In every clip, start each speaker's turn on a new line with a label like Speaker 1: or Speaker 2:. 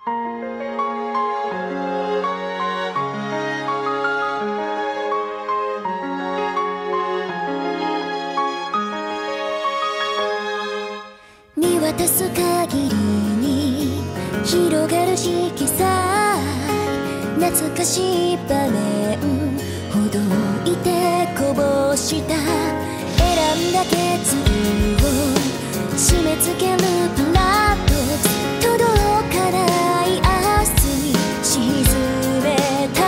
Speaker 1: 見渡す限りに広がる色彩、懐かしい場面ほどいてこぼした、選んだ決意を締め付けるパラドックス、届かない明日に沈めた、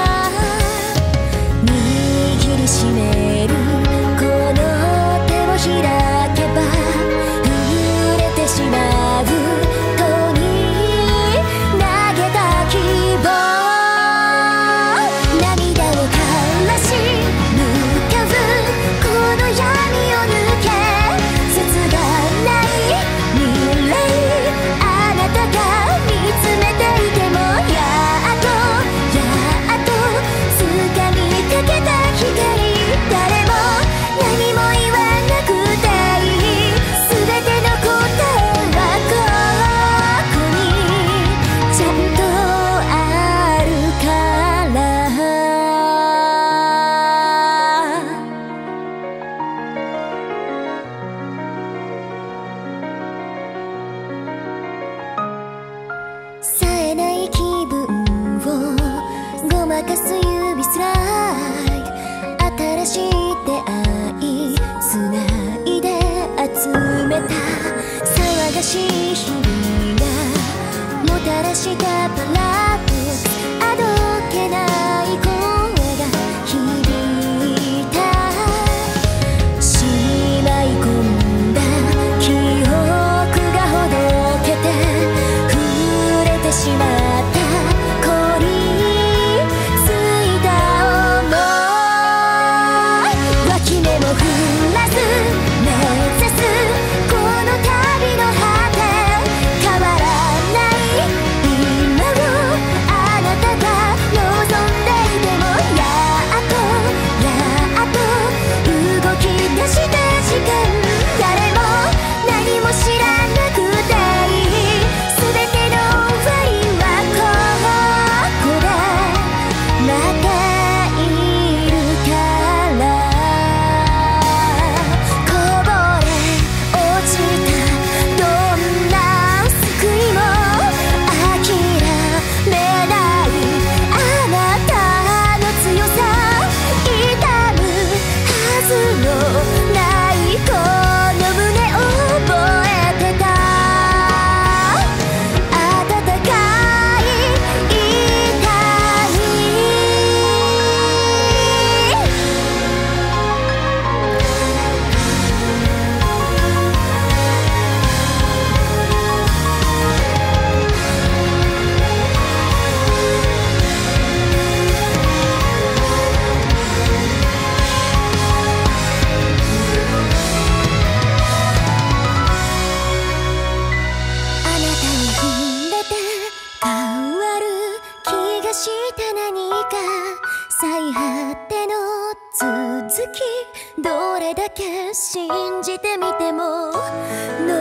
Speaker 1: 握りしめるこの手を開けばしまうとに投げた希望、涙を枯らし向かうこの闇を抜け、切がない未来、あなたが見つめていてもやっと掴みかけた光、誰も何も言わなくていい、全ての答え任す指スライド、新しい出会いつないで集めた、騒がしい日々がもたらしたパラドックス、あどけない声が響いた、しまい込んだ記憶がほどけて触れてしまった、して何か最果ての続き、どれだけ信じてみても